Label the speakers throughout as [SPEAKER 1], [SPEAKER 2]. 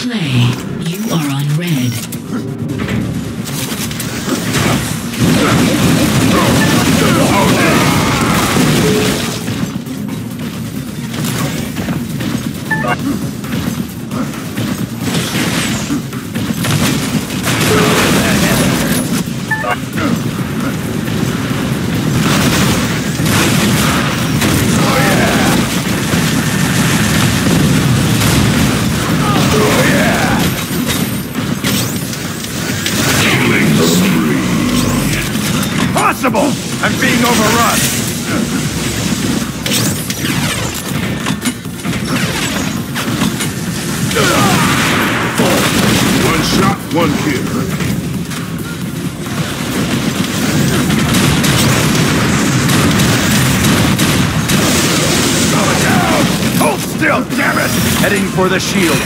[SPEAKER 1] play. You are on red.
[SPEAKER 2] I'm being overrun!
[SPEAKER 3] One shot, one kill.
[SPEAKER 2] Going down! Hold still, damn it! Heading for the shield.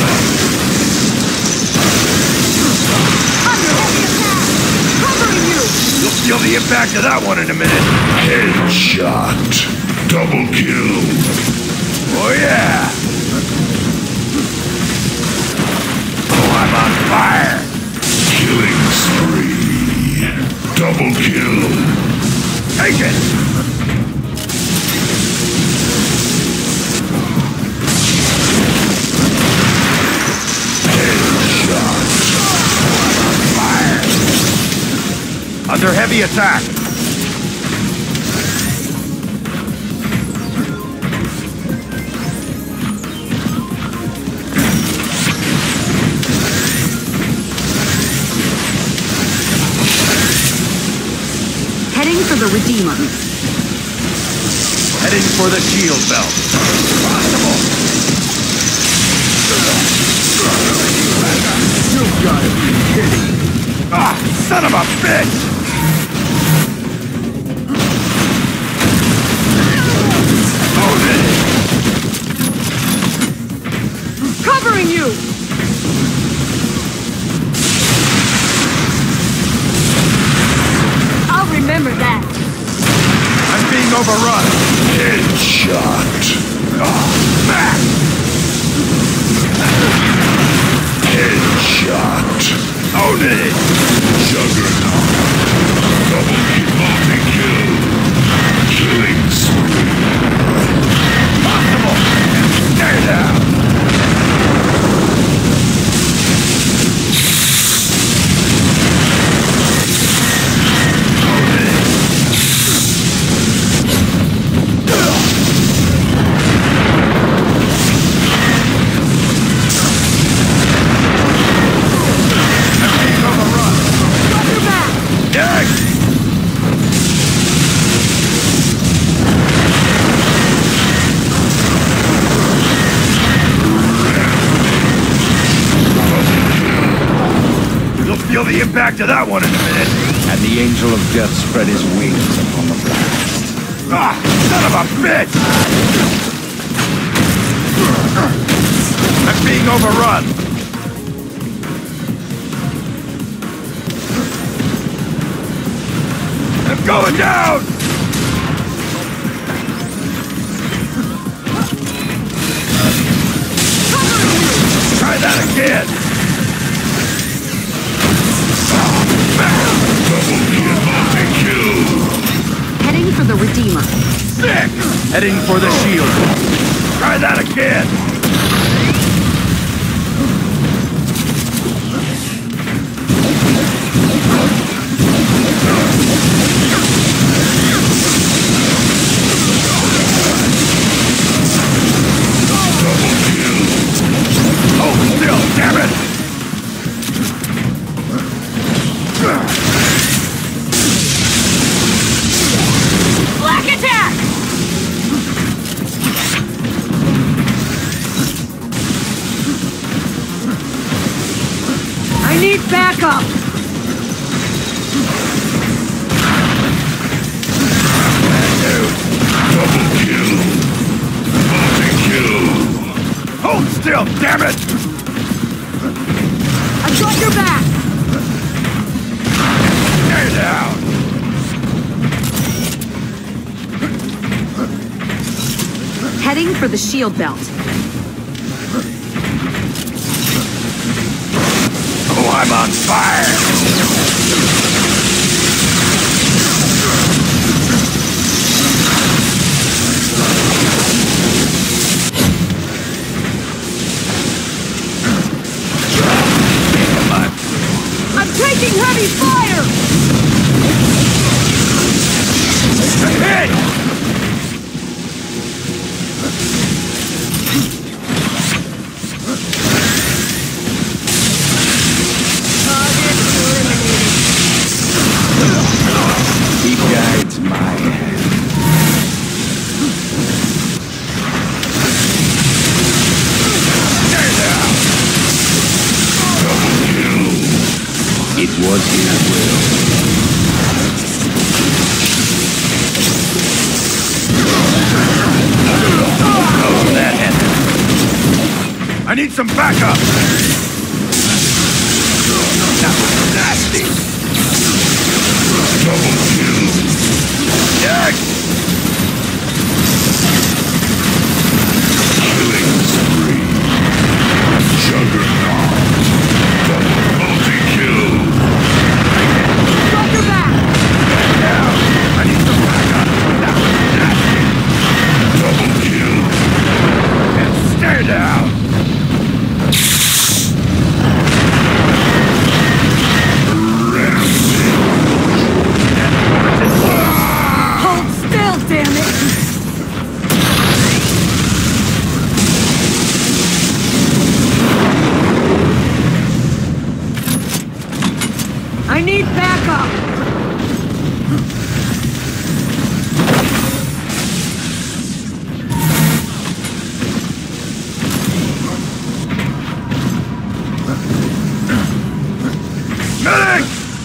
[SPEAKER 2] You'll feel the impact of that one in a minute.
[SPEAKER 3] Headshot. Double kill.
[SPEAKER 2] Oh yeah! Oh, I'm on fire!
[SPEAKER 3] Killing spree. Double kill.
[SPEAKER 2] Take it!
[SPEAKER 3] Headshot.
[SPEAKER 2] I'm on fire! Under heavy attack.
[SPEAKER 4] Heading for the Redeemer.
[SPEAKER 2] Heading for the shield belt. Possible! You gotta be kidding! Ah, son of a bitch!
[SPEAKER 4] Covering you! I'll remember that.
[SPEAKER 2] I'm being overrun.
[SPEAKER 3] Headshot.
[SPEAKER 2] Oh, back!
[SPEAKER 3] Headshot.
[SPEAKER 2] Own it!
[SPEAKER 3] Juggernaut. Double kill. Killing spree.
[SPEAKER 2] Possible! Stay down! Feel the impact of that one in a minute.
[SPEAKER 5] And the Angel of Death spread his wings upon the blast.
[SPEAKER 2] Ah, son of a bitch! I'm being overrun. I'm going down! Try that again!
[SPEAKER 4] Heading for the Redeemer.
[SPEAKER 2] Sick! Heading for the shield. Try that again! Hold still, damn it!
[SPEAKER 4] Black attack! I need backup!
[SPEAKER 3] Double kill. Multi-kill.
[SPEAKER 2] Hold still, damn it!
[SPEAKER 4] I've got your back!
[SPEAKER 2] Stay down!
[SPEAKER 4] Heading for the shield belt.
[SPEAKER 2] I'm on fire!
[SPEAKER 4] I'm taking heavy fire!
[SPEAKER 2] Hit!
[SPEAKER 5] He guides my hand. It was his will.
[SPEAKER 2] Oh, that hit. I need some backup! That was nasty!
[SPEAKER 3] Double kill.
[SPEAKER 2] Yes!
[SPEAKER 3] Killing spree. Juggernaut. Double multi-kill.
[SPEAKER 4] Got your back!
[SPEAKER 2] Now, I need some backup! That was nasty!
[SPEAKER 3] Double kill.
[SPEAKER 2] And stay down!
[SPEAKER 4] Hold still, damn it! I need backup!
[SPEAKER 2] Medic!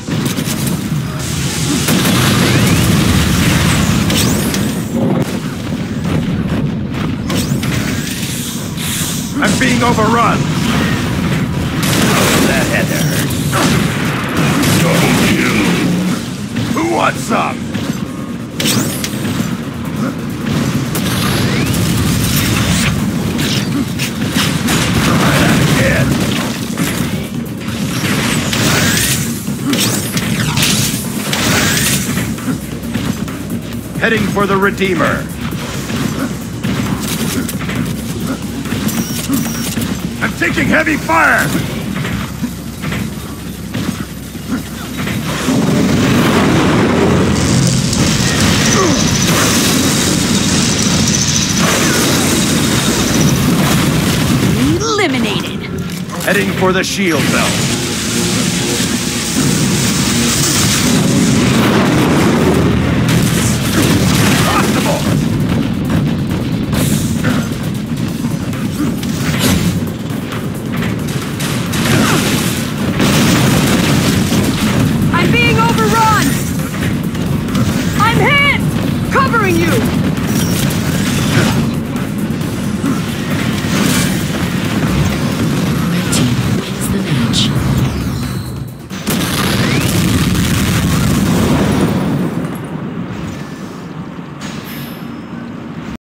[SPEAKER 2] I'm being overrun! Oh, that had to hurt.
[SPEAKER 3] Double kill.
[SPEAKER 2] Who wants some? Try that again. Heading for the Redeemer. I'm taking heavy fire!
[SPEAKER 4] Eliminated!
[SPEAKER 2] Heading for the shield belt.